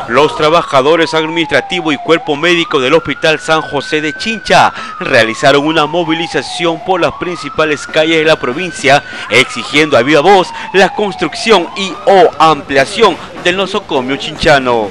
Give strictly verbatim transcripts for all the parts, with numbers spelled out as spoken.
Los trabajadores administrativos y cuerpo médico del Hospital San José de Chincha realizaron una movilización por las principales calles de la provincia, exigiendo a viva voz la construcción y o ampliación del nosocomio chinchano.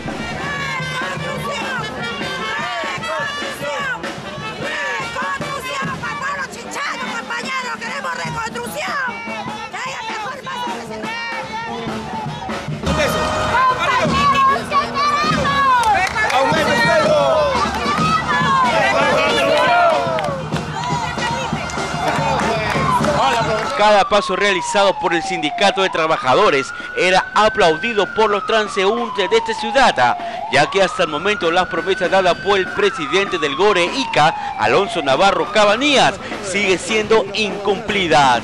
Cada paso realizado por el Sindicato de Trabajadores era aplaudido por los transeúntes de esta ciudad, ya que hasta el momento las promesas dadas por el presidente del Gore Ica, Alonso Navarro Cabanías, siguen siendo incumplidas.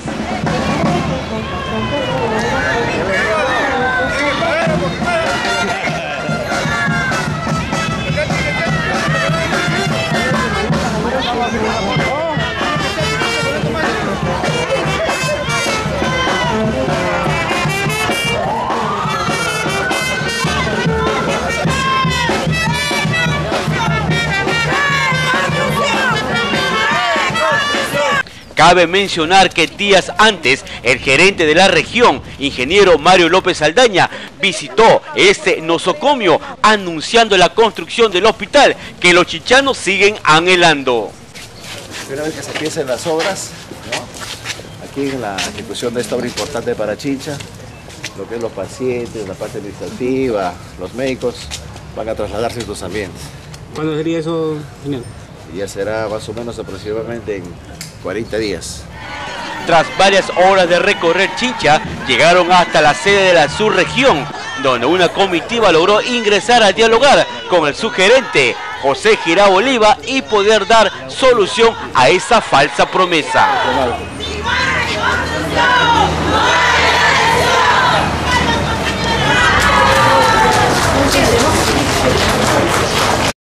Cabe mencionar que días antes, el gerente de la región, ingeniero Mario López Saldaña, visitó este nosocomio anunciando la construcción del hospital que los chinchanos siguen anhelando. Una vez que se empiecen las obras, ¿no? Aquí en la ejecución de esta obra importante para Chincha, lo que es los pacientes, la parte administrativa, los médicos, van a trasladarse a estos ambientes. ¿Cuándo sería eso, señor? Y ya será más o menos aproximadamente en cuarenta días. Tras varias horas de recorrer Chincha, llegaron hasta la sede de la subregión, donde una comitiva logró ingresar a dialogar con el subgerente José Girao Oliva y poder dar solución a esa falsa promesa.